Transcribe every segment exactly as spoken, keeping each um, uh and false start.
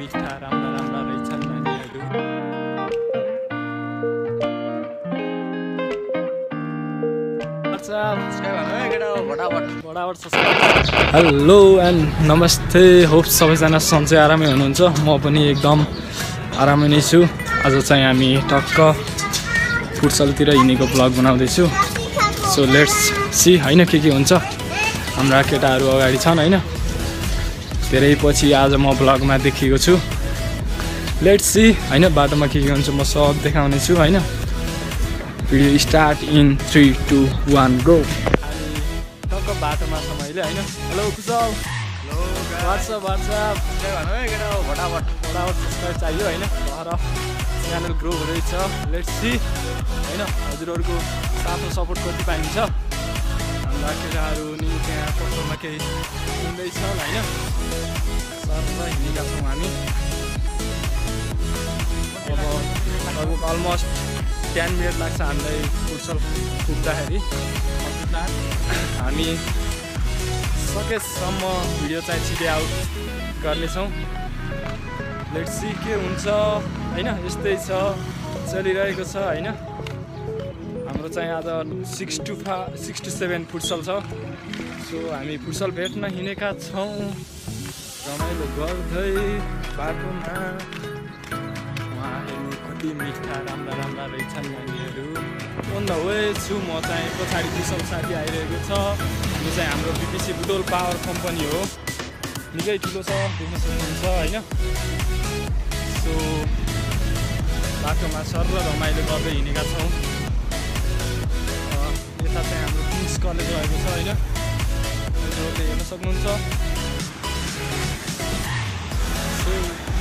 मिठा राम्रा राम्रा रहेछन् नानीहरू। हेलो एन्ड नमस्ते, होप सबैजना सन्चै आरामै हुनुहुन्छ। म पनि एकदम आरामै नै छु। आज चाहिँ हामी टक्क फुटसलतिर हिँडेको ब्लग बनाउँदैछु। सो लेट्स सी होइन के के हुन्छ। हाम्रा केटाहरू अगाडि छन् होइन, धेरै पछि आज म ब्लगमा देखिएको छु। लेट्स सी होइन बाटोमा के के हुन्छ म सब देखाउने छु होइन। Video start in three two one go. टक्क बाटोमा छ मैले होइन। हेलो कुशल, वाट्सएप वाट्सएप फटाफट फटाफट सब्सक्राइब चाहियो होइन। र च्यानल ग्रो हुँदैछ। लेट्स सी होइन हजुरहरूको साथो सपोर्ट कति पाइन्छ। हाम्रा केटाहरू नि त्यहाँ पसलमा केही किन्दैछ होइन। सर हिँडेका छौँ हामी। अब लगभग अलमोस्ट टेन मिनट लाग्छ हामीलाई फुटसल पुग्दाखेरि। हामी सकेसम्म भिडियो चाहिँ छिटै आउट गर्नेछौँ। लेट्स सी के हुन्छ होइन। यस्तै छ, चलिरहेको छ होइन। हाम्रो चाहिँ आज सिक्स टु फा सिक्स टु सेभेन फुटसल छ। सो हामी फुटसल भेट्न हिँडेका छौँ रमाइलो गर्दै बाटोमा। उहाँहरू कति मिठा राम्रा राम्रा रहेछन् नानीहरू। अन द वे छु म चाहिँ। पछाडि फुटसल साथी आइरहेको छ। यो चाहिँ हाम्रो बिपिसी बुटोल पावर कम्पनी हो। निकै ठुलो छ, देख्न सक्नुहुन्छ होइन। सो बाटोमा सर र रमाइलो गर्दै हिँडेका छौँ। यता चाहिँ हाम्रो किङ्स कलेज रहेको छ होइन। हजुरहरूले हेर्न सक्नुहुन्छ। सो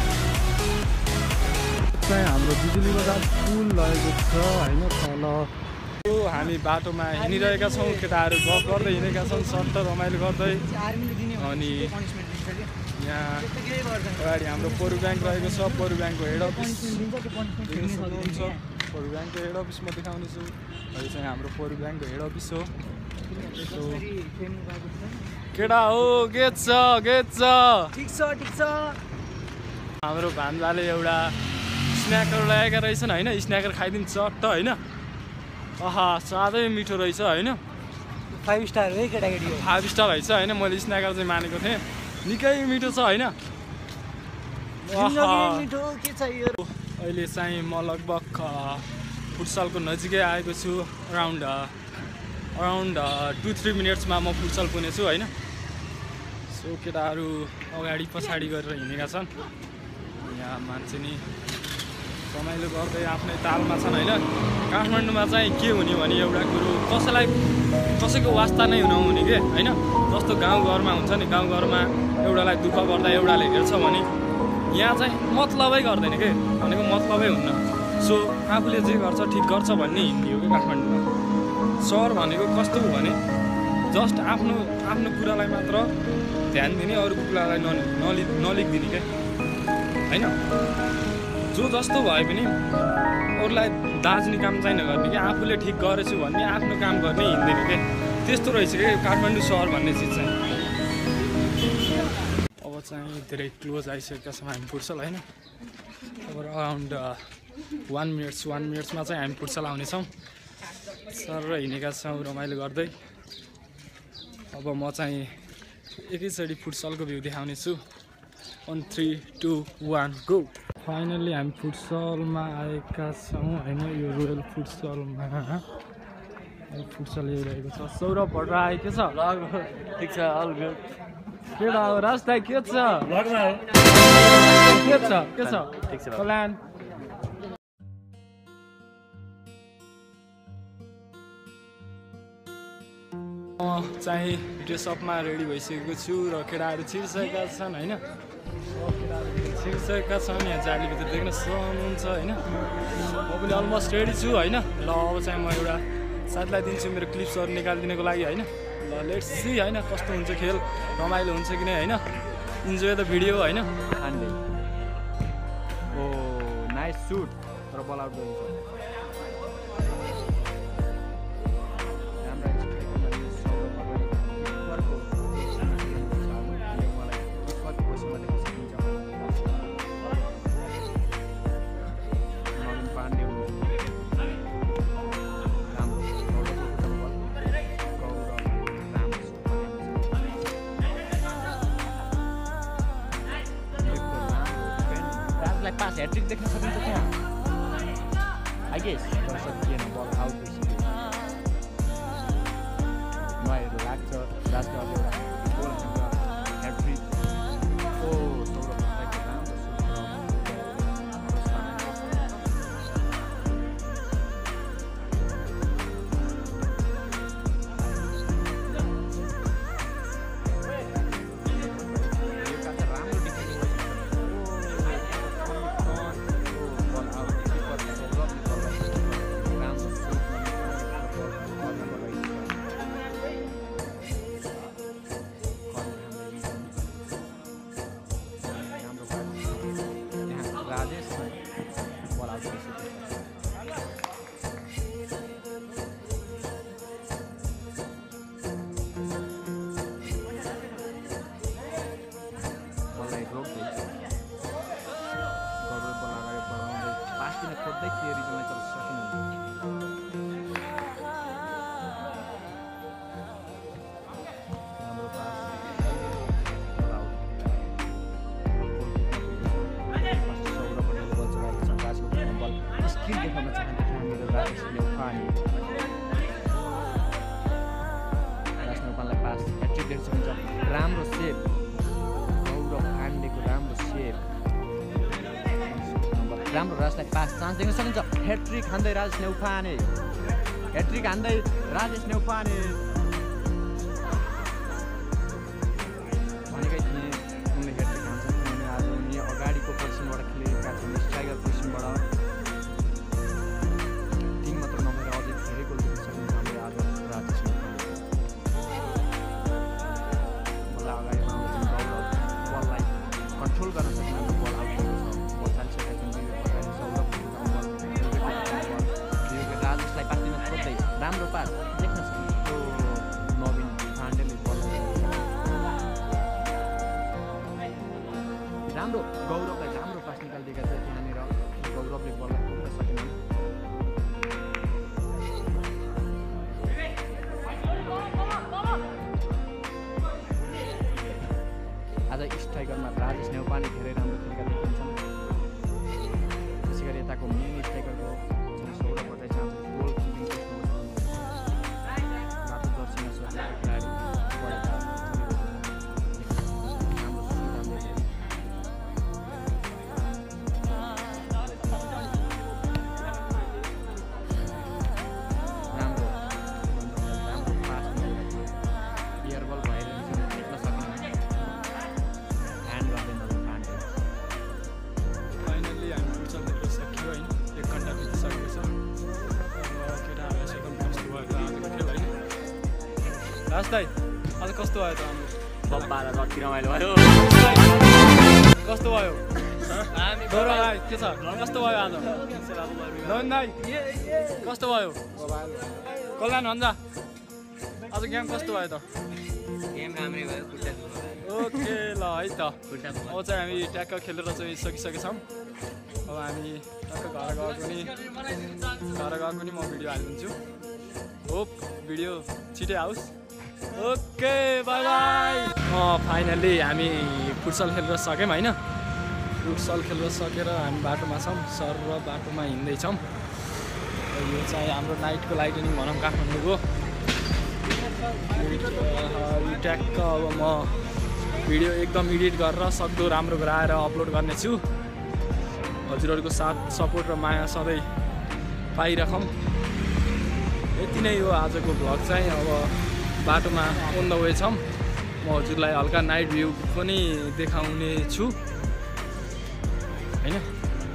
चाहिँ हाम्रो बिजुली बजार पुल रहेको छ होइन तल। हामी बाटोमा हिँडिरहेका छौँ। केटाहरू गफ गर्दै हिँडेका छन् सट्ट रमाइलो गर्दै। अनि यहाँ अगाडि हाम्रो पोरु ब्याङ्क रहेको छ। पोरु ब्याङ्कको हेड अफिस देख्न सक्नुहुन्छ। पोरु ब्याङ्कको हेड अफिस म देखाउनेछु। यो चाहिँ हाम्रो पोरु ब्याङ्कको हेड अफिस हो। केटा हो के छ के छ ठिक छ ठिक छ। हाम्रो भान्जाले एउटा स्न्याकर ल्याएका रहेछन् होइन। स्न्याकर खाइदिन्छ चट्ट होइन। आहा साह्रै मिठो रहेछ होइन। फाइभ स्टार है केटाकेटी, फाइभ स्टार रहेछ होइन। मैले स्न्याकर चाहिँ मानेको थिएँ। निकै मिठो छ होइन। अहिले चाहिँ म लगभग फुटसलको नजिकै आएको छु। अराउन्ड अराउन्ड टु थ्री मिनट्समा म फुटसल पुग्नेछु होइन। सो केटाहरू अगाडि पछाडि गरेर हिँडेका छन्। यहाँ मान्छे नि रमाइलो गर्दै आफ्नै तालमा छन् होइन। काठमाडौँमा चाहिँ के हुने भने एउटा कुरो कसैलाई कसैको वास्ता नै नहुने के होइन। जस्तो गाउँघरमा हुन्छ नि, गाउँघरमा एउटालाई दुःख पर्दा एउटाले हेर्छ भने यहाँ चाहिँ मतलबै गर्दैन के, भनेको मतलबै हुन्न। सो आफूले जे गर्छ ठिक गर्छ भन्ने हिँड्ने हो कि काठमाडौँमा। सहर भनेको कस्तो हो भने जस्ट आफ्नो आफ्नो कुरालाई मात्र ध्यान दिने, अरूको कुरालाई नलि नलिखिदिने क्या होइन। जो जस्तो भए पनि अरूलाई दाज्ने काम चाहिँ नगर्ने कि, आफूले ठिक गरेछु भन्ने आफ्नो काम गर्ने हिँड्दैन क्या। त्यस्तो रहेछ क्या काठमाडौँ सहर भन्ने चिज चाहिँ। अब चाहिँ धेरै क्लोज आइसकेका छौँ हामी फुटसल होइन। अब अराउन्ड वान मिनट्स वान मिनट्समा चाहिँ हामी फुटसल आउनेछौँ। सर र हिँडेका छौँ रमाइलो गर्दै। अब म चाहिँ एकैचोटि फुटसलको भ्यू देखाउने छु। One three two one go. Finally हामी फुटसलमा आएका छौँ होइन। यो रोयल फुटसलमा फुटसल हेरिरहेको छ। सौरभ भट्टराई के छ? ठिक छ, अल गुड। के हो राजदाई के छ? के छ के छ ठिक छ प्लान? म चाहिँ ड्रेसअपमा रेडी भइसकेको छु र केटाहरू छिर्सकेका छन् होइन। छिर्सकेका छन्। यहाँ जालीभित्र देख्न सक्नुहुन्छ होइन। म पनि अलमोस्ट रेडी छु होइन। ल अब चाहिँ म एउटा साथीलाई दिन्छु मेरो क्लिप्सहरू निकालिदिनको लागि होइन। ल लेट्स सी होइन कस्तो हुन्छ खेल, रमाइलो हुन्छ कि नै होइन। इन्जोय द भिडियो होइन। ओ नाइस सुट तर बल आउट गरिन्छ। राजलाई पास ह्याट्रिक देख्न सकिन्छ त्यहाँ आई गेस तर सकिएन बल आउट भइसक्यो नयाँ लाग्छ राजको अब एउटा गोल हान्छ ह्याट्रिक ओ सौरभ भण्डारीको राम्रो खोज्दै थिए रिजनलाई तर सकिनन् राम्रो पास सौरभ पटेलले बल चलाएको छ राजको बल स्किल देखाउन चाहन्थे हामीहरू राजेश नेउपाने राजेश नेउपानेलाई पास ह्याट्रिक देख्न सकिन्छ राम्रो सेभ गौरव पाण्डेको राम्रो सेभ राम्रो राजलाई पास चान्स देख्न सकिन्छ ह्याट्रिक हान्दै राजेश नेउपाने ह्याट्रिक हान्दै राजेश नेउपाने भनेकै थिएँ उनले ह्याट्रिक हान्छ किनभने आज उनी अगाडिको पोजिसनबाट खेलेका छन् स्ट्राइकर पोजिसनबाट टिम मात्र नभएर अझै धेरै गोल देख्न सकिन्छ हामीले आज राजेश नेउपाने बल अगाडिमा आउँछन् गौरव बललाई कन्ट्रोल गर्न सक्ने बल आउट भएको छ बल चालिसकेका छन् राजेशलाई पास दिन खोज्दै राम्रो पास देख्न सकिन्छ नवीन पाण्डेले बल राम्रो गौरवलाई राम्रो पास निकालिदिएका छ त्यहाँनिर गौरवले बललाई पुग्न सकेन आज स्ट्राइकरमा राजेश नेउपाने धेरै राम्रो खेलेका देखिन्छन् त्यसै गरी यताको मेन स्ट्राइकरको सौरभ भट्टराई चाहन्छ गोल किपिङ रातो जर्सीमा सजिएको खेलाडी राम्रो राम्रो पास एयर बल भएर देख्न सकिन्छ ह्यान्ड गर्दैन पाण्डे फाइनल्ली हामी फुटसल खेल्न सक्यो होइन एक घन्टा बितिसकेको छ केटाहरूलाई सेकेन्ड कस्तो भयो त आजको खेल होइन राज दाइ आज कस्तो भयो त हाम्रो बब्बाएर जति रमाइलो भयो कस्तो भयो गौरव राई के छ कस्तो भयो आज नवीन दाइ कस्तो भयो कल्याण भन्छ आज गेम कस्तो भयो त गेम राम्रै भयो खुट्टा ओके ल है त अब चाहिँ हामी ट्याक्क खेलेर चाहिँ सकिसकेछौँ अब हामी टक्क घर गएको नि घर गएको नि म भिडियो हालिदिन्छु होप भिडियो छिटै आओस् ओके बाई बाई फाइनल्ली हामी फुटसल खेलेर सक्यौँ होइन फुटसल खेलेर सकेर हामी बाटोमा छौँ सर र बाटोमा हिँड्दैछौँ यो चाहिँ हाम्रो नाइटको लाइटनिङ भनौँ काठमाडौँको यो ट्याक्क अब म भिडियो एकदम एडिट गरेर सक्दो राम्रो गराएर अपलोड गर्नेछु हजुरहरूको साथ सपोर्ट र माया सधैँ पाइराखौँ यति नै हो आजको भ्लग चाहिँ अब बाटोमा अन द वे छौँ म हजुरलाई हल्का नाइट भ्यू पनि देखाउने छु होइन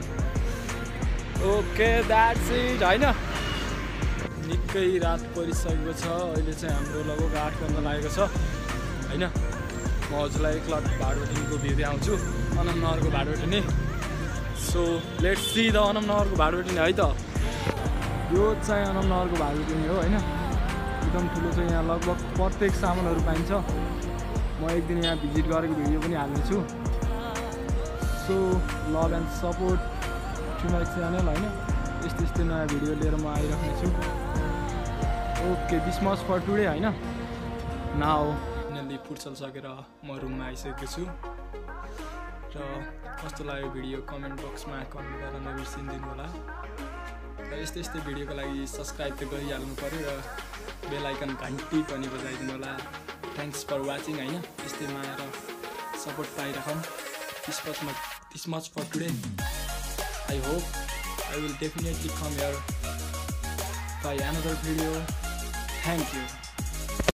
ओके द्याट्स इट होइन निकै रात परिसकेको छ अहिले चाहिँ हाम्रो लगभग आठ बज्न लागेको छ होइन म हजुरलाई एकलट भाडबेटिनीको भ्यू देखाउँछु अनम नगरको भाडबेटिनी so let's see the Anam नगरको भाडबेटिनी है त यो चाहिँ अनम नगरको भाडबेटिनी हो होइन एकदम ठुलो छ यहाँ लगभग प्रत्येक सामानहरू पाइन्छ म एक दिन यहाँ भिजिट गरेको भिडियो पनि हाल्नेछु so love and support to my channel होइन यस्तो यस्तै नयाँ भिडियो लिएर म आइराख्नेछु okay this much for today होइन नाउ फाइनल्ली फुटसल सकेर म रुममा आइसकेको छु र कस्तो लाग्यो भिडियो कमेन्ट बक्समा कमेन्ट गर्न नबिर्सिदिनु होला। र यस्तै यस्तै भिडियोको लागि सब्सक्राइब त गरिहाल्नु पऱ्यो र बेल आइकन घन्टी पनि बजाइदिनु होला। थ्याङ्क्स फर वाचिङ हैन, यस्तै माया र सपोर्ट पाइराखौँ। This much this much for today. I hope I will definitely come here by another video. Thank you.